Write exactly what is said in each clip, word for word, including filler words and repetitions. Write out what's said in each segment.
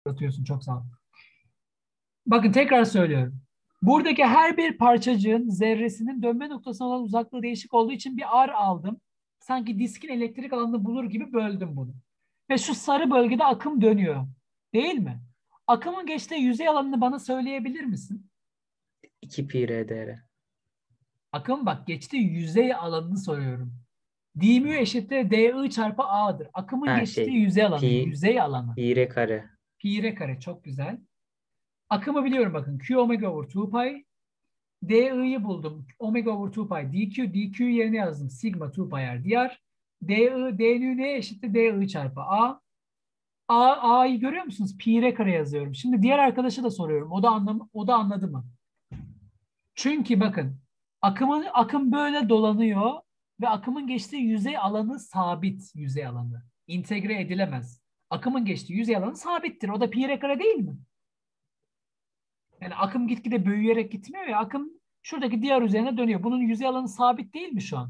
Atıyorsun, çok sağ ol. Bakın tekrar söylüyorum. Buradaki her bir parçacığın zerresinin dönme noktasına olan uzaklığı değişik olduğu için bir R aldım. Sanki diskin elektrik alanını bulur gibi böldüm bunu. Ve şu sarı bölgede akım dönüyor. Değil mi? Akımın geçtiği yüzey alanını bana söyleyebilir misin? iki pi r dr. Akım bak geçtiği yüzey alanını soruyorum. D mu eşittir D I çarpı A'dır. Akımın Ha geçtiği şey yüzey alanı, pi yüzey alanı. pi r kare. Pi r kare çok güzel. Akımı biliyorum bakın. Q omega over iki pi. Di'yi buldum. Omega over iki pi dq. dq yerine yazdım. Sigma iki pi r dr. Di, d'nin neye eşittir? Di çarpı a. A, a'yı görüyor musunuz? Pi r kare yazıyorum. Şimdi diğer arkadaşa da soruyorum. O da anlam o da anladı mı? Çünkü bakın akımın akım böyle dolanıyor ve akımın geçtiği yüzey alanı sabit yüzey alanı. İntegre edilemez. Akımın geçtiği yüzey alanı sabittir. O da pi r kare değil mi? Yani akım gitgide büyüyerek gitmiyor ya. Akım şuradaki diğer üzerine dönüyor. Bunun yüzey alanı sabit değil mi şu an?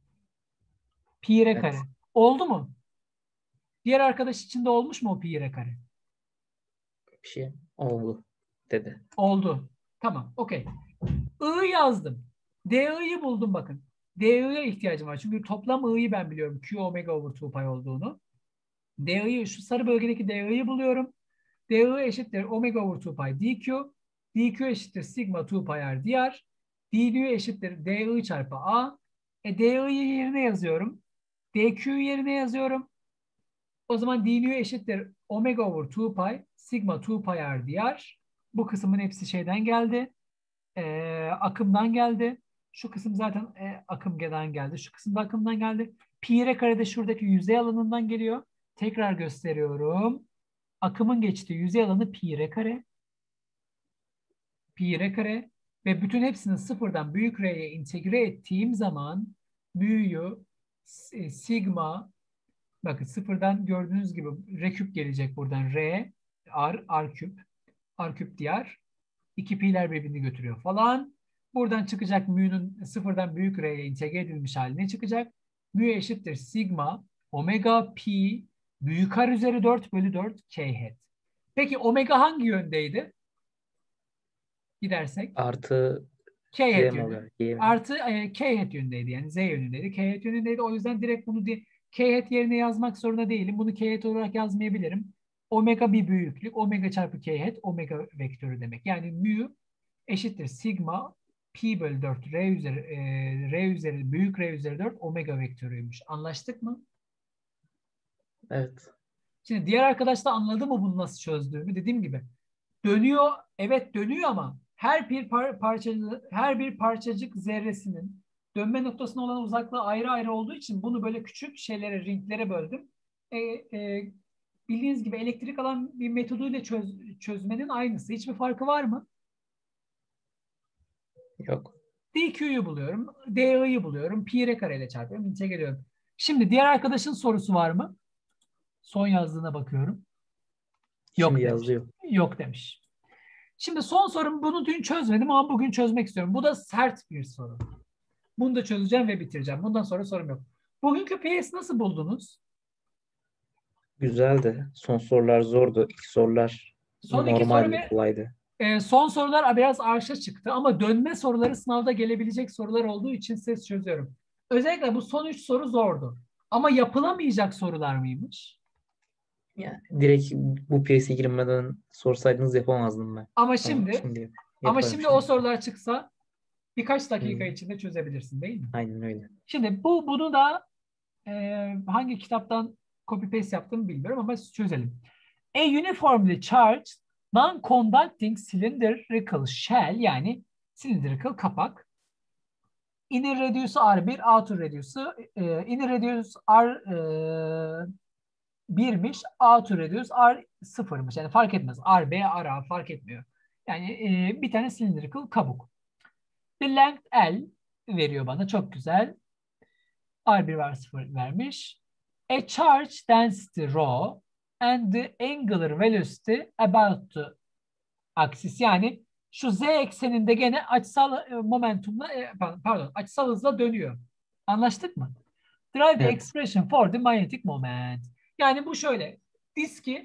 Pi r kare. Evet. Oldu mu? Diğer arkadaş için de olmuş mu o pi r kare? Bir şey oldu dedi. Oldu. Tamam. Okey. I yazdım. Di'yi buldum bakın. Di'ye ihtiyacım var. Çünkü toplam I'yi ben biliyorum. Q omega over iki pi olduğunu. Di'yi şu sarı bölgedeki Di'yi buluyorum. Di eşittir omega over iki pi dq. dq eşittir sigma iki pi r dr. dq eşittir di çarpı a. E di'yi yerine yazıyorum. dq yerine yazıyorum. O zaman dnu eşittir omega over iki pi sigma iki pi r dr. Bu kısmın hepsi şeyden geldi. Ee, akımdan geldi. Şu kısım zaten e, akımdan geldi. Şu kısım da akımdan geldi. Pi r kare de şuradaki yüzey alanından geliyor. Tekrar gösteriyorum. Akımın geçtiği yüzey alanı pi r kare. Pi r kare ve bütün hepsini sıfırdan büyük R'ye integre ettiğim zaman mü'yü e, sigma, bakın sıfırdan gördüğünüz gibi R küp gelecek buradan. R, R, R küp, R küp dr. İki pi'ler birbirini götürüyor falan. Buradan çıkacak mü'nün sıfırdan büyük R'ye integre edilmiş haline çıkacak. Mü eşittir sigma omega pi büyük R üzeri dört bölü dört K hat. Peki omega hangi yöndeydi? Gidersek. Artı K Z hat mi yönü. oluyor? Y mi? Artı e, K hat yönündeydi. Yani Z yönündeydi. K hat yönündeydi. O yüzden direkt bunu di K hat yerine yazmak zorunda değilim. Bunu K hat olarak yazmayabilirim. Omega bir büyüklük. Omega çarpı K hat omega vektörü demek. Yani mu eşittir sigma pi bölü dört R üzeri e, R üzeri büyük R üzeri dört omega vektörüymüş. Anlaştık mı? Evet. Şimdi diğer arkadaş da anladı mı bunu nasıl çözdüğümü? Dediğim gibi dönüyor, evet dönüyor ama her bir par parçacık, her bir parçacık zerresinin dönme noktasına olan uzaklığı ayrı ayrı olduğu için bunu böyle küçük şeylere, ringlere böldüm. E, e, bildiğiniz gibi elektrik alan bir metoduyla çöz, çözmenin aynısı. Hiçbir farkı var mı? Yok. dq'yu buluyorum, di'yi buluyorum, pi r kare ile çarpıyorum, integre ediyorum. Şimdi diğer arkadaşın sorusu var mı? Son yazdığına bakıyorum. Şimdi Yok demiş. yazıyor. Yok demiş. Şimdi son sorum, bunu dün çözmedim ama bugün çözmek istiyorum. Bu da sert bir soru. Bunu da çözeceğim ve bitireceğim. Bundan sonra sorum yok. Bugünkü P S nasıl buldunuz? Güzeldi. Son sorular zordu. İlk sorular Son iki soru normaldi, ve kolaydı. e, son sorular biraz arşa çıktı ama dönme soruları sınavda gelebilecek sorular olduğu için siz çözüyorum. Özellikle bu son üç soru zordu. Ama yapılamayacak sorular mıymış? Yani direkt bu piyasaya girmeden sorsaydınız yapamazdım ben. Ama Ama şimdi şimdi ama yaparım şimdi o şimdi. sorular çıksa birkaç dakika Hmm, içinde çözebilirsin değil mi? aynen öyle. Şimdi bu bunu da e, hangi kitaptan copy paste yaptığımı bilmiyorum ama çözelim. A uniformly charged non-conducting cylindrical shell yani cylindrical kapak. Inner radius'u R bir, outer radius'u e, inner radius R e, birmiş, outer radius R sıfırmış. Yani fark etmez. R B, R A fark etmiyor. Yani e, bir tane cylindrical kabuk. The length L veriyor bana. Çok güzel. R bir var sıfır vermiş. A charge density rho and the angular velocity about the axis. Yani şu z ekseninde gene açısal e, momentumla e, pardon açısal hızla dönüyor. Anlaştık mı? Derive the Evet. expression for the magnetic moment. Yani bu şöyle. Diski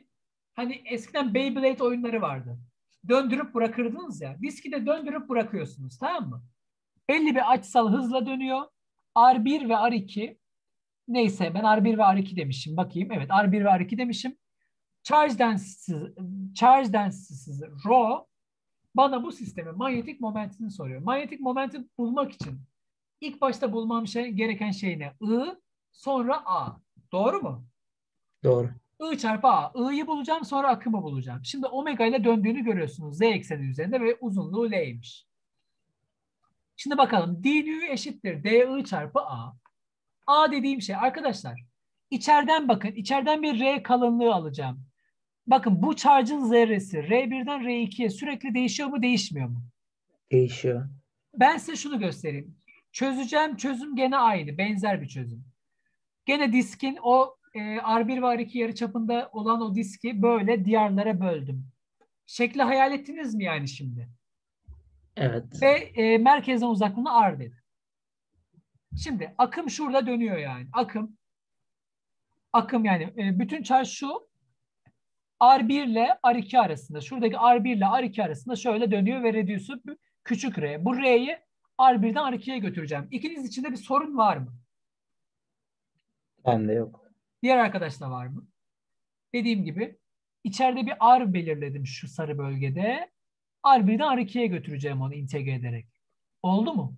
Hani eskiden Beyblade oyunları vardı. Döndürüp bırakırdınız ya. Diski de döndürüp bırakıyorsunuz, tamam mı? Belli bir açısal hızla dönüyor. R bir ve R iki, neyse ben R bir ve R iki demişim. Bakayım. Evet, R bir ve R iki demişim. Charge density'si, charge density'si rho bana bu sistemin manyetik momentini soruyor. Manyetik momenti bulmak için ilk başta bulmam şey gereken şey ne? I, sonra A. Doğru mu? Doğru. I çarpı A. I'yi bulacağım, sonra akımı bulacağım. Şimdi omega ile döndüğünü görüyorsunuz. Z ekseni üzerinde ve uzunluğu L'ymiş. Şimdi bakalım. dν eşittir dI çarpı A. A dediğim şey arkadaşlar. İçeriden bakın. İçeriden bir R kalınlığı alacağım. Bakın bu charge'ın zerresi R birden R ikiye sürekli değişiyor mu, değişmiyor mu? Değişiyor. Ben size şunu göstereyim. Çözeceğim çözüm gene aynı. Benzer bir çözüm. Gene diskin o e, R bir ve R iki yarıçapında olan o diski böyle diyarlara böldüm. Şekli hayal ettiniz mi yani şimdi? Evet. Ve e, merkezden uzaklığına R dedi. Şimdi akım şurada dönüyor yani. Akım akım yani e, bütün charge şu R bir ile R iki arasında. Şuradaki R bir ile R iki arasında şöyle dönüyor ve reduce'u küçük R. Bu R'yi R birden R ikiye götüreceğim. İkiniz için de bir sorun var mı? Bende yok. Diğer arkadaşlar var mı? Dediğim gibi içeride bir R belirledim şu sarı bölgede. R birden R ikiye götüreceğim onu integre ederek. Oldu mu?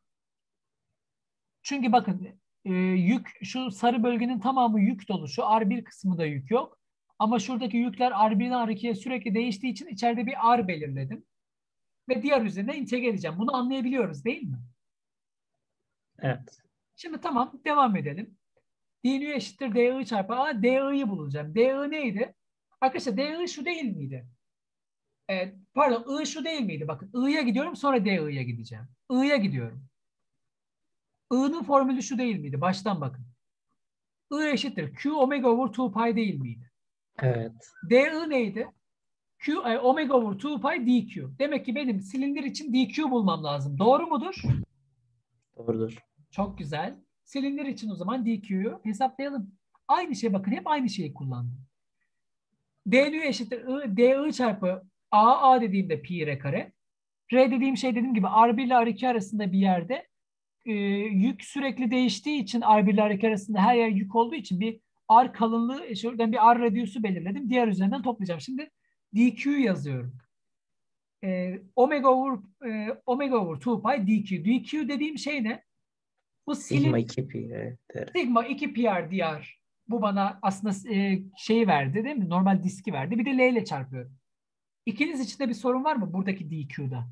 Çünkü bakın e, yük şu sarı bölgenin tamamı yük dolu. Şu R bir kısmı da yük yok. Ama şuradaki yükler R birden R ikiye sürekli değiştiği için içeride bir R belirledim. Ve diğer üzerine entegre edeceğim. Bunu anlayabiliyoruz değil mi? Evet. Şimdi tamam devam edelim. dν eşittir dI çarpı A. dI'yi bulacağım. dI neydi? Arkadaşlar dI şu değil miydi? Evet, pardon I şu değil miydi? Bakın I'ya gidiyorum sonra dI'ye gideceğim. I'ya gidiyorum. I'nın formülü şu değil miydi? Baştan bakın. I eşittir Q omega over iki pi değil miydi? Evet. dI neydi? Q e, omega over iki pi dq. Demek ki benim silindir için dq bulmam lazım. Doğru mudur? Doğrudur. Çok güzel. Silindir için o zaman dq'yu hesaplayalım. Aynı şey bakın hep aynı şeyi kullandım. dν eşittir I, dI çarpı A, A dediğimde pi r kare. R dediğim şey dediğim gibi R bir ile R iki arasında bir yerde e, yük sürekli değiştiği için R bir ile R iki arasında her yer yük olduğu için bir R kalınlığı, e, şuradan bir R radiusu belirledim. Diğer üzerinden toplayacağım. Şimdi dq yazıyorum. E, omega over e, omega over iki pi dq. dq dediğim şey ne? Bu Sigma silin iki pi. Evet. sigma iki pi r dr. Bu bana aslında e, şeyi verdi değil mi? Normal diski verdi. Bir de L ile çarpıyorum. İkiniz için de bir sorun var mı buradaki dq'da?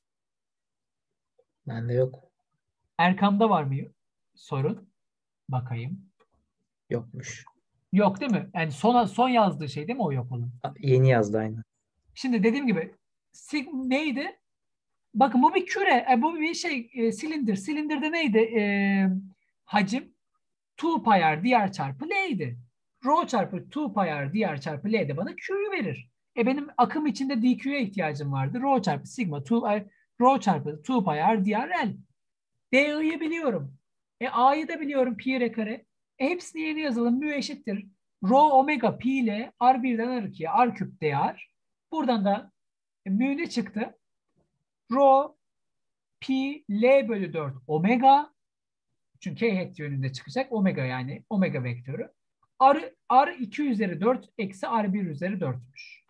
Bende yok. Erkam'da var mı sorun? Bakayım. Yokmuş. Yok değil mi? Yani son, son yazdığı şey değil mi o yok olan? Yeni yazdı aynı. Şimdi dediğim gibi sig neydi? Bakın bu bir küre. E, bu bir şey e, silindir. Silindirde neydi? E, hacim iki pi r dr çarpı L'ydi. Rho çarpı iki pi r dr çarpı L de bana Q'yu verir. E benim akım içinde dq'ya ihtiyacım vardı. Rho çarpı sigma iki, Rho çarpı iki pi r dr L. dI'yi biliyorum. E A'yı da biliyorum pi r kare. E hepsini yeni yazalım. Mü eşittir. Rho omega pi ile R birden R ikiye R küp dr. Buradan da e, mü ne çıktı? Rho pi L bölü dört omega. Çünkü K hat yönünde çıkacak. Omega yani omega vektörü. R, R iki üzeri dört eksi R bir üzeri dörtmüş.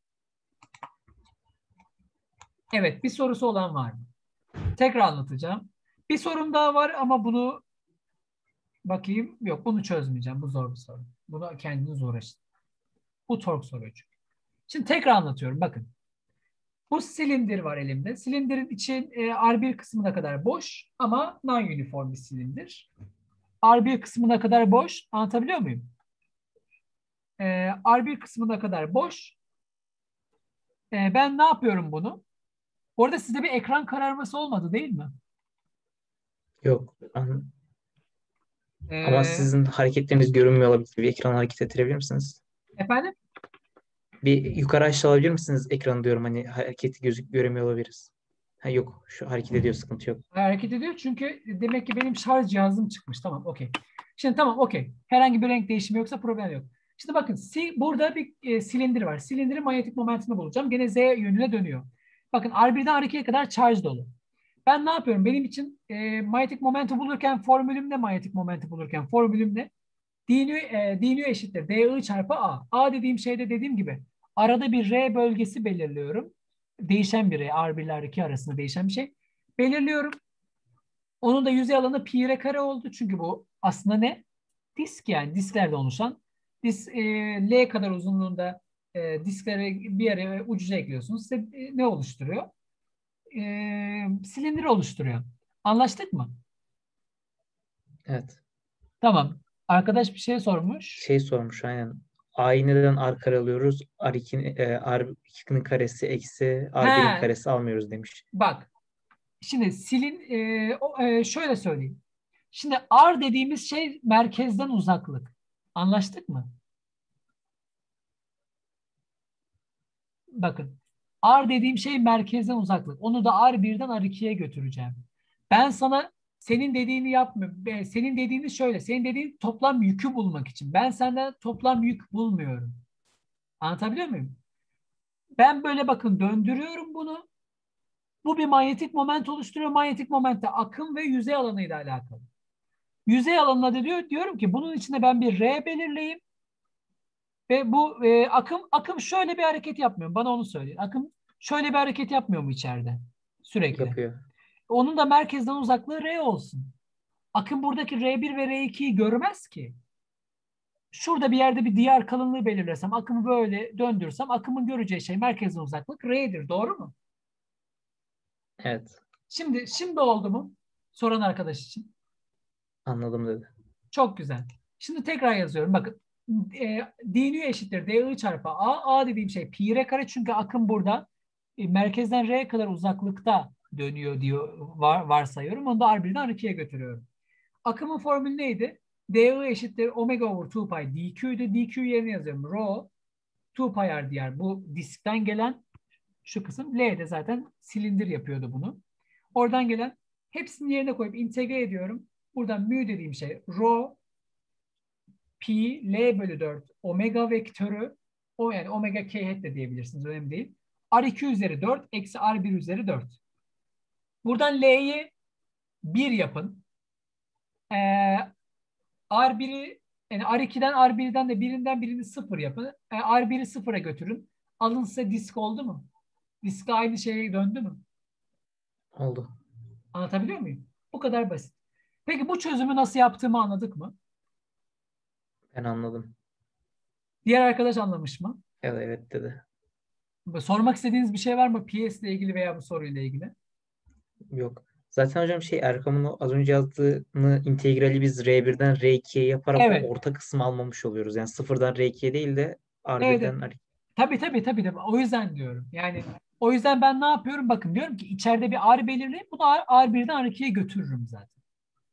Evet bir sorusu olan var mı? Tekrar anlatacağım. Bir sorum daha var ama bunu bakayım. Yok bunu çözmeyeceğim. Bu zor bir soru. Bunu kendiniz uğraşın. Bu tork soruyor çünkü. Şimdi tekrar anlatıyorum. Bakın. Bu silindir var elimde. Silindirin için e, R bir kısmına kadar boş ama non-uniform bir silindir. R bir kısmına kadar boş. Anlatabiliyor muyum? E, R bir kısmına kadar boş. E, ben ne yapıyorum bunu? Orada sizde bir ekran kararması olmadı değil mi? Yok. An- Ama E, sizin hareketleriniz görünmüyor olabilir. Bir ekranı hareket ettirebilir misiniz? efendim? Bir yukarı aşağı alabilir misiniz ekranı diyorum. Hani hareketi gözük göremiyor olabiliriz. Ha, yok. Şu hareket ediyor. Sıkıntı yok. Hareket ediyor çünkü demek ki benim şarj cihazım çıkmış. Tamam okey. Şimdi tamam okey. Herhangi bir renk değişimi yoksa problem yok. Şimdi bakın si, burada bir e, silindir var. Silindirin manyetik momentini bulacağım. Gene Z yönüne dönüyor. Bakın R birden R ikiye kadar charge dolu. Ben ne yapıyorum? Benim için e, manyetik momenti bulurken formülüm ne? Manyetik momenti bulurken formülüm ne? Dnu, e, dnu eşittir dy çarpı a. A dediğim şeyde dediğim gibi arada bir R bölgesi belirliyorum. Değişen bir R. R bir ile R iki arasında değişen bir şey. Belirliyorum. Onun da yüzey alanı pi r kare oldu. Çünkü bu aslında ne? Disk yani. Disklerde oluşan. Dis, e, L kadar uzunluğunda e, disklere bir yere ucuca ekliyorsunuz. Size e, ne oluşturuyor? E, silindir oluşturuyor. Anlaştık mı? Evet. Tamam. Arkadaş bir şey sormuş. Şey sormuş aynen. A'yı neden R kare alıyoruz? R ikinin, e, R ikinin karesi eksi R birin He, karesi almıyoruz demiş. bak. Şimdi silin e, o, e, şöyle söyleyeyim. Şimdi R dediğimiz şey merkezden uzaklık. Anlaştık mı? Bakın. R dediğim şey merkezden uzaklık. Onu da R birden R ikiye götüreceğim. Ben sana senin dediğini yapmıyorum. E, Senin dediğini şöyle. Senin dediğin toplam yükü bulmak için. Ben senden toplam yük bulmuyorum. Anlatabiliyor muyum? Ben böyle bakın döndürüyorum bunu. Bu bir manyetik moment oluşturuyor. Manyetik moment de akım ve yüzey alanıyla alakalı. Yüzey alanına da diyor, diyorum ki bunun içinde ben bir R belirleyeyim ve bu e, akım akım şöyle bir hareket yapmıyor. Bana onu söyleyin. Akım şöyle bir hareket yapmıyor mu içeride? Sürekli. Yapıyor. Onun da merkezden uzaklığı R olsun. Akım buradaki R bir ve R ikiyi görmez ki. Şurada bir yerde bir diğer kalınlığı belirlesem, akımı böyle döndürsem akımın göreceği şey merkezden uzaklık R'dir. Doğru mu? Evet. Şimdi şimdi oldu mu? Soran arkadaş için. Anladım dedi. Çok güzel. Şimdi tekrar yazıyorum. Bakın e, dnu eşittir dy çarpı a. A dediğim şey pi r kare çünkü akım burada e, merkezden r kadar uzaklıkta dönüyor diyor var, varsayıyorum. Onu da R birden R ikiye götürüyorum. Akımın formülü neydi? dy eşittir omega over iki pi dq'ydu. Dq yerine yazıyorum. Rho iki pi r dr. Bu diskten gelen şu kısım. L de zaten silindir yapıyordu bunu. Oradan gelen hepsini yerine koyup integre ediyorum. Buradan mu dediğim şey rho pi L bölü dört omega vektörü o yani omega k hat de diyebilirsiniz. Önemli değil. R iki üzeri dört eksi R bir üzeri dört. Buradan L'yi bir yapın. Ee, R biri yani R ikiden R birden de birinden birini sıfır yapın. Ee, R biri sıfıra götürün. Alın size disk oldu mu? Disk aynı şeye döndü mü? Oldu. Anlatabiliyor muyum? Bu kadar basit. Peki bu çözümü nasıl yaptığımı anladık mı? Ben anladım. Diğer arkadaş anlamış mı? Evet, evet dedi. Sormak istediğiniz bir şey var mı? P S ile ilgili veya bu soruyla ilgili? Yok. Zaten hocam şey Erkam'ın o az önce yazdığını integrali biz R birden R ikiye yaparak o Evet. orta kısmı almamış oluyoruz. Yani sıfırdan R ikiye değil de R Evet, evet. birden R. Tabii tabii tabii. tabii. O yüzden diyorum. Yani o yüzden ben ne yapıyorum? Bakın diyorum ki içeride bir R belirleyip bunu R, R birden R ikiye götürürüm zaten.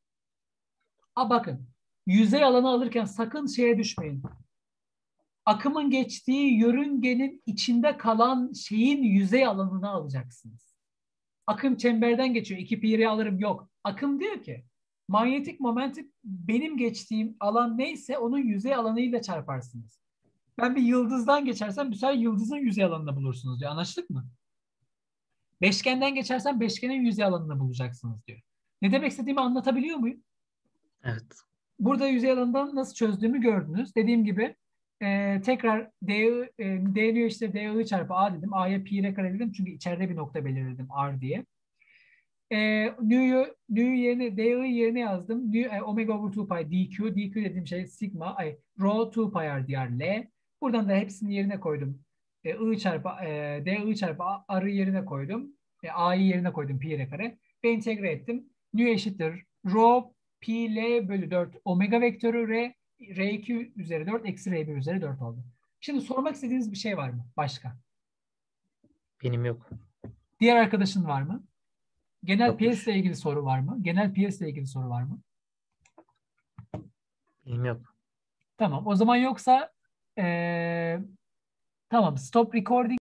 A bakın. Yüzey alanı alırken sakın şeye düşmeyin. Akımın geçtiği yörüngenin içinde kalan şeyin yüzey alanını alacaksınız. Akım çemberden geçiyor. İki pi'yi alırım yok. Akım diyor ki manyetik momentin benim geçtiğim alan neyse onun yüzey alanıyla çarparsınız. Ben bir yıldızdan geçersem bu sefer yıldızın yüzey alanını bulursunuz diyor. Anlaştık mı? Beşgenden geçersem beşgenin yüzey alanını bulacaksınız diyor. Ne demek istediğimi anlatabiliyor muyum? Evet. Burada yüzey alanından nasıl çözdüğümü gördünüz. Dediğim gibi e, tekrar D, e, D diyor işte dy çarpı a dedim. A'ya pi r kare dedim. Çünkü içeride bir nokta belirledim R diye. E, nu'yu, nu'yu yerine, dy yerine yazdım. Nu, e, omega over iki pi dq. dq dediğim şey sigma. Ay, rho iki pi r dr L. Buradan da hepsini yerine koydum. E, I çarpı e, dy çarpı r'ı yerine koydum. E, a'yı yerine koydum pi r kare. Ve entegre ettim. Nu eşittir. Rho pi l bölü dört omega vektörü r r iki üzeri dört eksi r bir üzeri dört oldu. Şimdi sormak istediğiniz bir şey var mı? Başka. Benim yok. Diğer arkadaşın var mı? Genel P S Yokmuş. ile ilgili soru var mı? Genel P S ile ilgili soru var mı? Benim yok. Tamam. O zaman yoksa ee, tamam. Stop recording.